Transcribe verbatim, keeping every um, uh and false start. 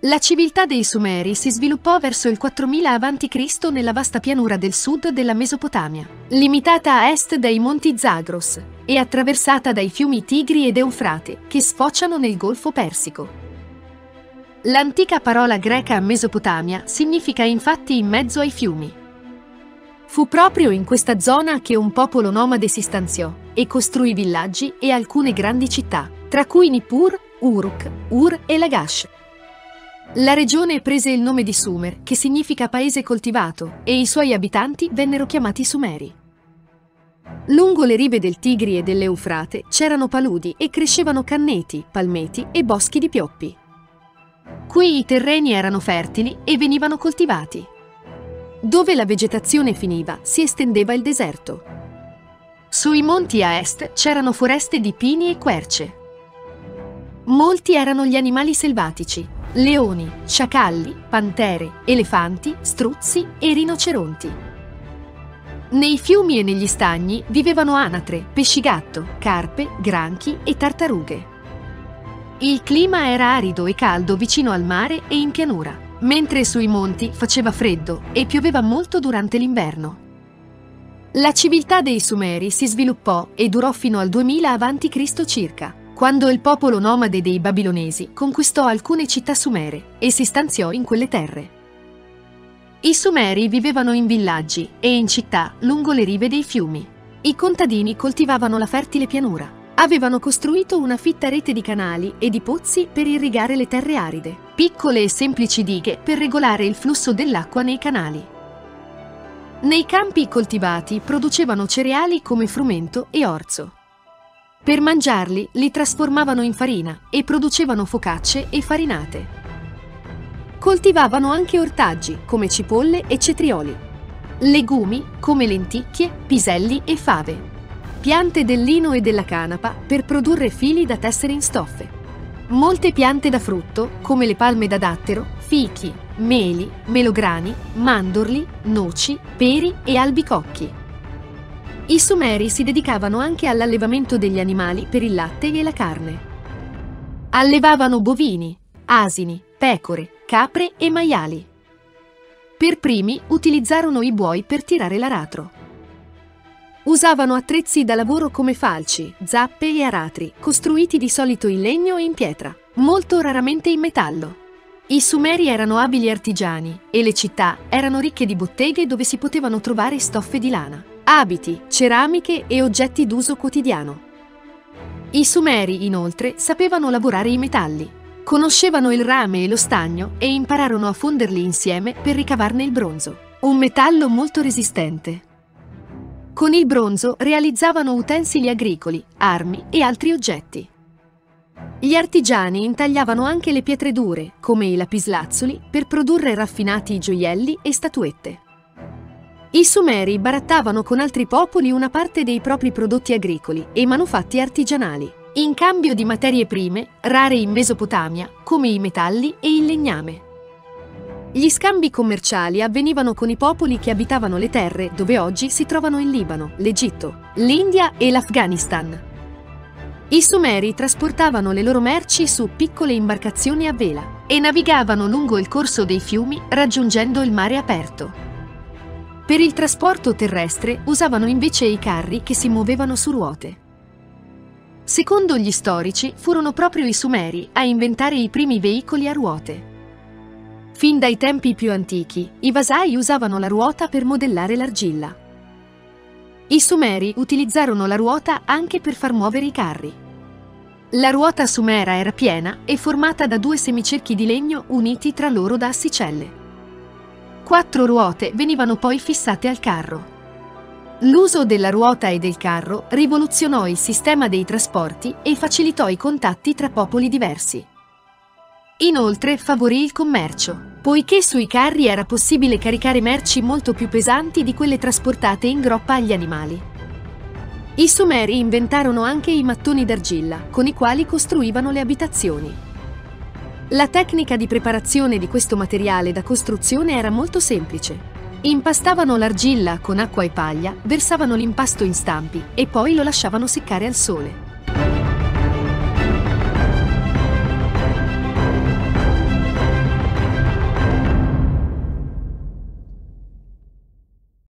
La civiltà dei Sumeri si sviluppò verso il quattromila avanti Cristo nella vasta pianura del sud della Mesopotamia, limitata a est dai monti Zagros e attraversata dai fiumi Tigri ed Eufrate, che sfociano nel Golfo Persico. L'antica parola greca Mesopotamia significa infatti in mezzo ai fiumi. Fu proprio in questa zona che un popolo nomade si stanziò e costruì villaggi e alcune grandi città, tra cui Nippur, Uruk, Ur e Lagash. La regione prese il nome di Sumer, che significa paese coltivato, e i suoi abitanti vennero chiamati Sumeri. Lungo le rive del Tigri e dell'Eufrate c'erano paludi e crescevano canneti, palmeti e boschi di pioppi. Qui i terreni erano fertili e venivano coltivati. Dove la vegetazione finiva, si estendeva il deserto. Sui monti a est c'erano foreste di pini e querce. Molti erano gli animali selvatici: leoni, sciacalli, pantere, elefanti, struzzi e rinoceronti. Nei fiumi e negli stagni vivevano anatre, pesci gatto, carpe, granchi e tartarughe. Il clima era arido e caldo vicino al mare e in pianura, mentre sui monti faceva freddo e pioveva molto durante l'inverno. La civiltà dei Sumeri si sviluppò e durò fino al duemila avanti Cristo circa, quando il popolo nomade dei Babilonesi conquistò alcune città sumere e si stanziò in quelle terre. I Sumeri vivevano in villaggi e in città lungo le rive dei fiumi. I contadini coltivavano la fertile pianura. Avevano costruito una fitta rete di canali e di pozzi per irrigare le terre aride, piccole e semplici dighe per regolare il flusso dell'acqua nei canali. Nei campi coltivati producevano cereali come frumento e orzo. Per mangiarli li trasformavano in farina e producevano focacce e farinate. Coltivavano anche ortaggi come cipolle e cetrioli, legumi come lenticchie, piselli e fave, piante del lino e della canapa per produrre fili da tessere in stoffe, molte piante da frutto come le palme da dattero, fichi, meli, melograni, mandorli, noci, peri e albicocchi. I Sumeri si dedicavano anche all'allevamento degli animali per il latte e la carne. Allevavano bovini, asini, pecore, capre e maiali. Per primi utilizzarono i buoi per tirare l'aratro. Usavano attrezzi da lavoro come falci, zappe e aratri, costruiti di solito in legno e in pietra, molto raramente in metallo. I Sumeri erano abili artigiani e le città erano ricche di botteghe dove si potevano trovare stoffe di lana, abiti, ceramiche e oggetti d'uso quotidiano. I Sumeri, inoltre, sapevano lavorare i metalli, conoscevano il rame e lo stagno e impararono a fonderli insieme per ricavarne il bronzo, un metallo molto resistente. Con il bronzo realizzavano utensili agricoli, armi e altri oggetti. Gli artigiani intagliavano anche le pietre dure, come i lapislazzuli, per produrre raffinati gioielli e statuette. I Sumeri barattavano con altri popoli una parte dei propri prodotti agricoli e manufatti artigianali, in cambio di materie prime rare in Mesopotamia, come i metalli e il legname. Gli scambi commerciali avvenivano con i popoli che abitavano le terre dove oggi si trovano il Libano, l'Egitto, l'India e l'Afghanistan. I Sumeri trasportavano le loro merci su piccole imbarcazioni a vela e navigavano lungo il corso dei fiumi raggiungendo il mare aperto. Per il trasporto terrestre usavano invece i carri che si muovevano su ruote. Secondo gli storici, furono proprio i Sumeri a inventare i primi veicoli a ruote. Fin dai tempi più antichi, i vasai usavano la ruota per modellare l'argilla. I Sumeri utilizzarono la ruota anche per far muovere i carri. La ruota sumera era piena e formata da due semicerchi di legno uniti tra loro da assicelle. Quattro ruote venivano poi fissate al carro. L'uso della ruota e del carro rivoluzionò il sistema dei trasporti e facilitò i contatti tra popoli diversi. Inoltre favorì il commercio, poiché sui carri era possibile caricare merci molto più pesanti di quelle trasportate in groppa agli animali. I Sumeri inventarono anche i mattoni d'argilla, con i quali costruivano le abitazioni. La tecnica di preparazione di questo materiale da costruzione era molto semplice. Impastavano l'argilla con acqua e paglia, versavano l'impasto in stampi e poi lo lasciavano seccare al sole.